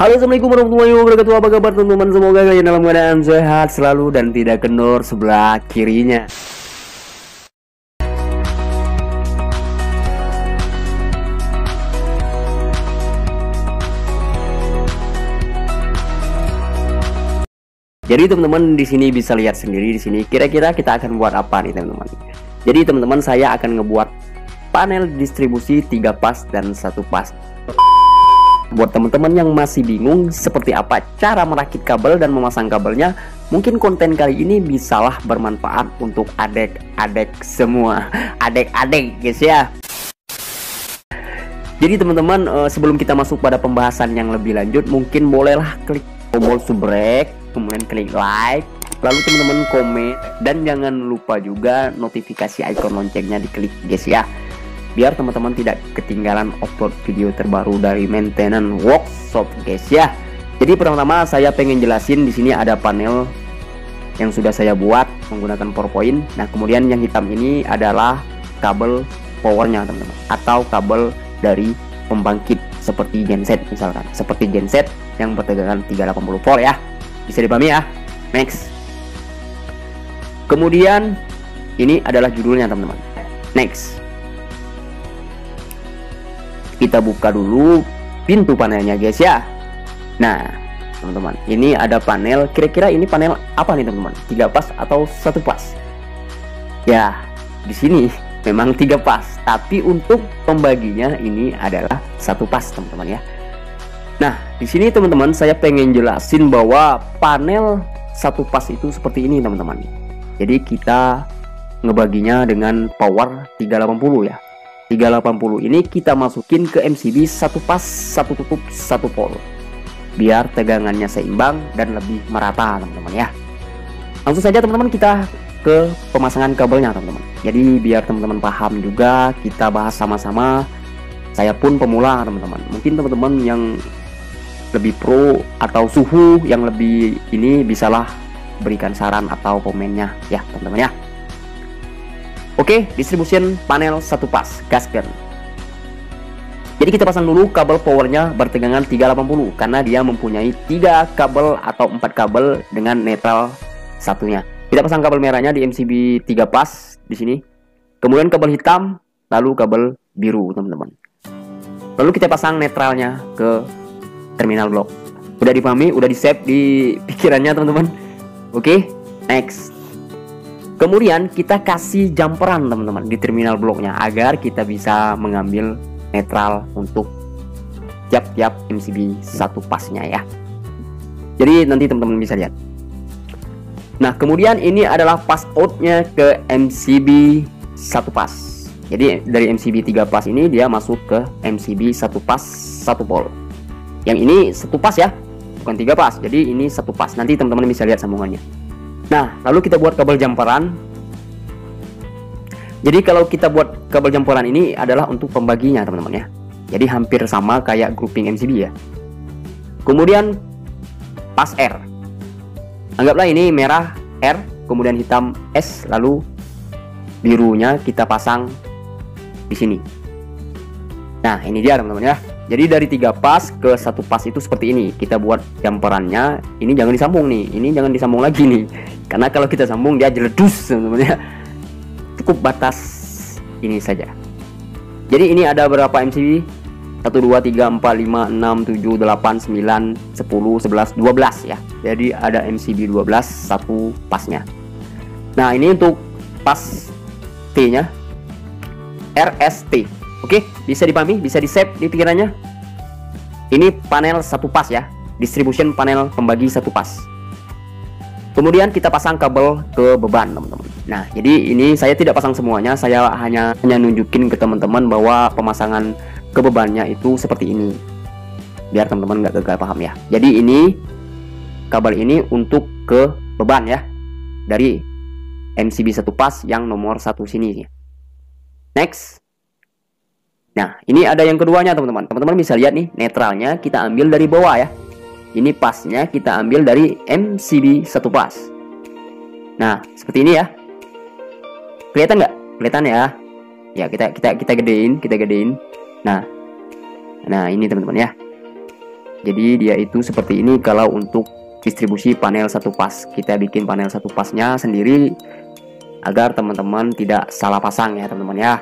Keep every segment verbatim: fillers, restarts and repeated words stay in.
Halo, assalamualaikum warahmatullahi wabarakatuh. Apa kabar teman-teman? Semoga kalian dalam keadaan sehat selalu dan tidak kendor sebelah kirinya. Jadi teman-teman di sini bisa lihat sendiri di sini. Kira-kira kita akan buat apa nih teman-teman? Jadi teman-teman saya akan ngebuat panel distribusi tiga pas dan satu pas. Buat teman-teman yang masih bingung seperti apa cara merakit kabel dan memasang kabelnya, mungkin konten kali ini bisalah bermanfaat untuk adek-adek semua. Adek-adek guys ya. Jadi teman-teman, sebelum kita masuk pada pembahasan yang lebih lanjut, mungkin bolehlah klik tombol subrek, kemudian klik like, lalu teman-teman komen, dan jangan lupa juga notifikasi icon loncengnya diklik guys ya, biar teman-teman tidak ketinggalan upload video terbaru dari maintenance workshop guys ya. Jadi pertama-tama saya pengen jelasin di sini ada panel yang sudah saya buat menggunakan PowerPoint. Nah kemudian yang hitam ini adalah kabel powernya teman-teman, atau kabel dari pembangkit seperti genset misalkan, seperti genset yang bertegangan tiga ratus delapan puluh volt ya. Bisa dipahami ya. Next. Kemudian ini adalah judulnya teman-teman. Next. Kita buka dulu pintu panelnya guys ya. Nah teman-teman, ini ada panel. Kira-kira ini panel apa nih teman-teman? Tiga pas atau satu pas? Ya di sini memang tiga pas, tapi untuk pembaginya ini adalah satu pas teman-teman ya. Nah di sini teman-teman saya pengen jelasin bahwa panel satu pas itu seperti ini teman-teman. Jadi kita ngebaginya dengan power tiga ratus delapan puluh ya. tiga ratus delapan puluh ini kita masukin ke M C B satu pas, satu tutup, satu pol, biar tegangannya seimbang dan lebih merata teman-teman ya. Langsung saja teman-teman kita ke pemasangan kabelnya teman-teman. Jadi biar teman-teman paham juga, kita bahas sama-sama. Saya pun pemula teman-teman. Mungkin teman-teman yang lebih pro atau suhu yang lebih ini bisalah berikan saran atau komennya ya teman-teman ya. Oke, distribution panel satu pas gasketing. Jadi kita pasang dulu kabel powernya bertegangan tiga ratus delapan puluh karena dia mempunyai tiga kabel atau empat kabel dengan netral satunya. Kita pasang kabel merahnya di M C B tiga pas di sini. Kemudian kabel hitam, lalu kabel biru teman-teman. Lalu kita pasang netralnya ke terminal blok. Udah dipahami, udah di save di pikirannya teman-teman. Oke, next. Kemudian kita kasih jumperan teman-teman di terminal bloknya agar kita bisa mengambil netral untuk tiap-tiap M C B satu pasnya ya. Jadi nanti teman-teman bisa lihat. Nah kemudian ini adalah pass outnya ke M C B satu pas. Jadi dari M C B tiga pas ini dia masuk ke M C B satu pas satu pol. Yang ini satu pas ya, bukan tiga pas. Jadi ini satu pas. Nanti teman-teman bisa lihat sambungannya. Nah lalu kita buat kabel jumperan. Jadi kalau kita buat kabel jumperan ini adalah untuk pembaginya teman-teman ya. Jadi hampir sama kayak grouping M C B ya. Kemudian pas R. Anggaplah ini merah R, kemudian hitam S, lalu birunya kita pasang di sini. Nah ini dia teman-teman ya. Jadi dari tiga pas ke satu pas itu seperti ini. Kita buat jumperannya. Ini jangan disambung nih. Ini jangan disambung lagi nih. Karena kalau kita sambung dia jeledus teman-teman ya. Cukup batas ini saja. Jadi ini ada berapa M C B? satu, dua, tiga, empat, lima, enam, tujuh, delapan, sembilan, sepuluh, sebelas, dua belas ya. Jadi ada M C B dua belas satu pasnya. Nah ini untuk pas T nya R S T. Oke, bisa dipahami, bisa di save di pikirannya. Ini panel satu pas ya, distribution panel pembagi satu pas. Kemudian kita pasang kabel ke beban teman-teman. Nah jadi ini saya tidak pasang semuanya, saya hanya hanya nunjukin ke teman-teman bahwa pemasangan ke bebannya itu seperti ini, biar teman-teman nggak gagal paham ya. Jadi ini kabel ini untuk ke beban ya, dari M C B satu pas yang nomor satu sini. Next. Nah ini ada yang keduanya teman-teman. Teman-teman bisa lihat nih, netralnya kita ambil dari bawah ya. Ini pasnya kita ambil dari M C B satu pas. Nah seperti ini ya. Kelihatan nggak? Kelihatan ya. Ya kita kita kita gedein, kita gedein. Nah, nah ini teman-teman ya. Jadi dia itu seperti ini kalau untuk distribusi panel satu pas. Kita bikin panel satu pasnya sendiri agar teman-teman tidak salah pasang ya teman-teman ya.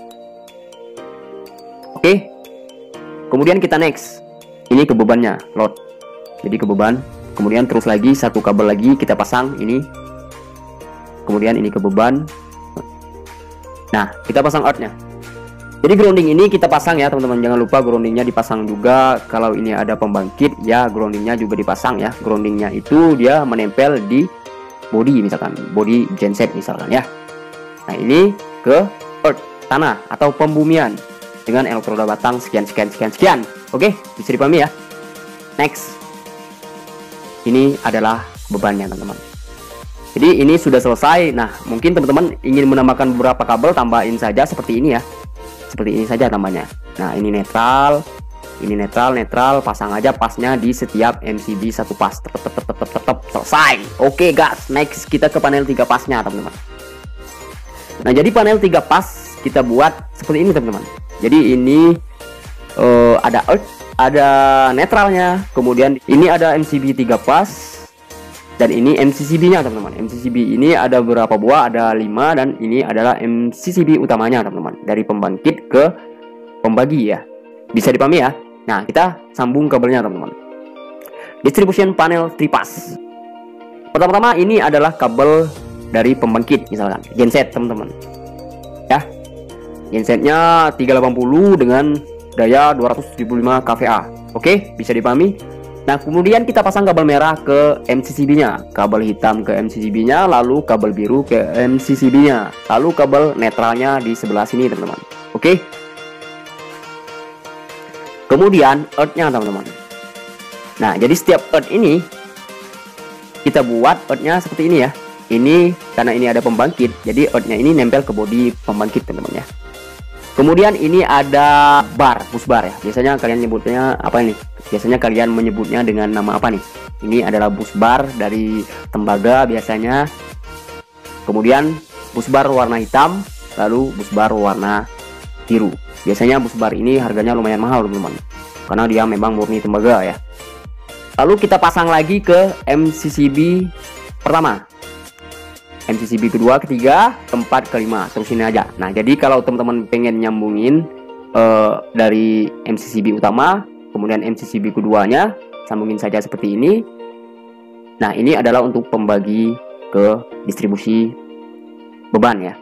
Oke. Kemudian kita next. Ini ke bebannya, load. Jadi ke beban. Kemudian terus lagi satu kabel lagi kita pasang ini. Kemudian ini ke beban. Nah, kita pasang earth-nya. Jadi grounding ini kita pasang ya teman-teman. Jangan lupa groundingnya dipasang juga. Kalau ini ada pembangkit ya groundingnya juga dipasang ya. Groundingnya itu dia menempel di body misalkan, body genset misalkan ya. Nah ini ke earth, tanah atau pembumian dengan elektroda batang sekian sekian sekian sekian. Oke, bisa dipahami ya. Next, ini adalah bebannya teman-teman. Jadi ini sudah selesai. Nah mungkin teman-teman ingin menambahkan beberapa kabel, tambahin saja seperti ini ya. Seperti ini saja tambahnya. Nah ini netral, ini netral, netral, pasang aja pasnya di setiap M C B satu pas. Tetap, tetap, tetap, tetap, selesai. Oke guys, next kita ke panel tiga pasnya teman-teman. Nah jadi panel tiga pas kita buat seperti ini teman-teman. Jadi ini uh, ada earth, ada netralnya, kemudian ini ada M C B tiga pas. Dan ini M C C B-nya teman-teman. M C C B ini ada berapa buah? Ada lima dan ini adalah M C C B utamanya teman-teman. Dari pembangkit ke pembagi ya. Bisa dipahami ya. Nah, kita sambung kabelnya teman-teman. Distribution panel three pass. Pertama-tama ini adalah kabel dari pembangkit misalkan, genset teman-teman. Ya. Gensetnya tiga delapan puluh dengan daya dua ratus tujuh puluh lima k V A. Oke, bisa dipahami? Nah kemudian kita pasang kabel merah ke M C C B-nya, kabel hitam ke M C C B-nya, lalu kabel biru ke M C C B-nya, lalu kabel netralnya di sebelah sini teman-teman. Oke. Kemudian earth-nya teman-teman. Nah jadi setiap earth ini kita buat earth-nya seperti ini ya. Ini karena ini ada pembangkit, jadi earth-nya ini nempel ke bodi pembangkit teman-teman ya. Kemudian ini ada bar, bus bar ya. Biasanya kalian nyebutnya apa ini? Biasanya kalian menyebutnya dengan nama apa nih? Ini adalah bus bar dari tembaga biasanya. Kemudian bus bar warna hitam, lalu bus bar warna biru. Biasanya bus bar ini harganya lumayan mahal teman-teman, karena dia memang murni tembaga ya. Lalu kita pasang lagi ke M C C B pertama, M C C B kedua, ketiga, keempat, kelima, terus ini aja. Nah jadi kalau teman-teman pengen nyambungin uh, dari M C C B utama, kemudian M C C B keduanya, sambungin saja seperti ini. Nah ini adalah untuk pembagi ke distribusi beban ya.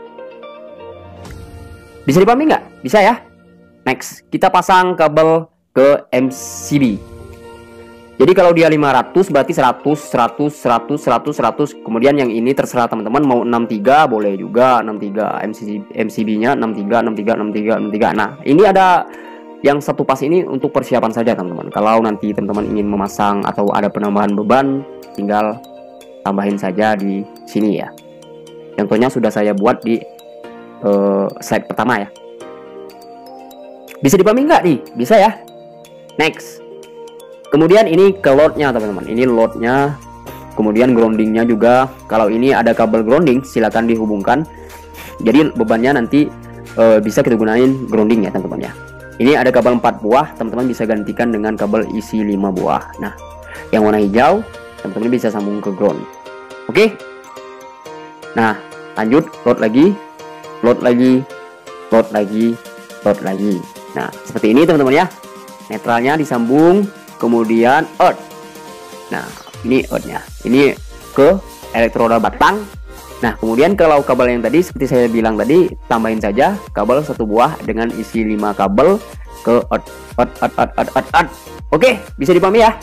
Bisa dipahami nggak? Bisa ya. Next, kita pasang kabel ke M C C B. Jadi kalau dia lima ratus berarti seratus, seratus, seratus, seratus, seratus. Kemudian yang ini terserah teman-teman mau enam puluh tiga boleh juga, enam puluh tiga M C B-nya enam puluh tiga, enam puluh tiga, enam puluh tiga, enam puluh tiga. Nah, ini ada yang satu pas ini untuk persiapan saja teman-teman. Kalau nanti teman-teman ingin memasang atau ada penambahan beban, tinggal tambahin saja di sini ya. Contohnya sudah saya buat di uh, slide pertama ya. Bisa dipahami nggak nih? Bisa ya. Next. Kemudian ini ke loadnya teman-teman. Ini loadnya. Kemudian groundingnya juga. Kalau ini ada kabel grounding, silakan dihubungkan. Jadi bebannya nanti e, bisa kita gunain grounding ya teman-teman ya. Ini ada kabel empat buah, teman-teman bisa gantikan dengan kabel isi lima buah. Nah, yang warna hijau teman-teman bisa sambung ke ground. Oke. Nah, lanjut load lagi, load lagi, load lagi, load lagi. Nah, seperti ini teman-teman ya. Netralnya disambung. Kemudian earth. Nah ini earth-nya, ini ke elektroda batang. Nah kemudian kalau kabel yang tadi seperti saya bilang tadi, tambahin saja kabel satu buah dengan isi lima kabel ke earth, earth, earth, earth, earth, earth, earth. Oke, bisa dipahami ya.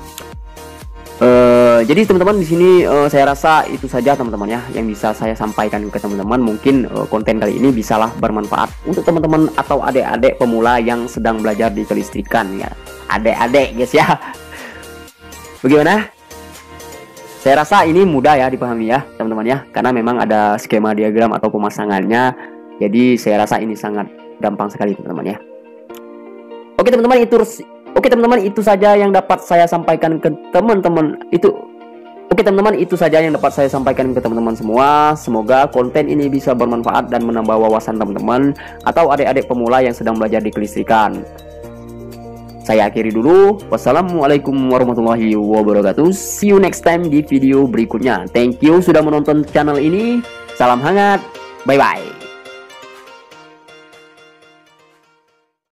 Uh, jadi teman-teman di sini uh, saya rasa itu saja teman-teman ya yang bisa saya sampaikan ke teman-teman. Mungkin uh, konten kali ini bisalah bermanfaat untuk teman-teman atau adik-adik pemula yang sedang belajar di kelistrikan ya. Adik-adik guys ya. Bagaimana? Saya rasa ini mudah ya dipahami ya teman-teman ya, karena memang ada skema diagram atau pemasangannya. Jadi saya rasa ini sangat gampang sekali teman-teman ya. Oke teman-teman, itu Oke teman-teman, itu saja yang dapat saya sampaikan ke teman-teman. Itu Oke teman-teman, itu saja yang dapat saya sampaikan ke teman-teman semua. Semoga konten ini bisa bermanfaat dan menambah wawasan teman-teman atau adik-adik pemula yang sedang belajar di kelistrikan. Saya akhiri dulu. Wassalamualaikum warahmatullahi wabarakatuh. See you next time di video berikutnya. Thank you sudah menonton channel ini. Salam hangat. Bye bye.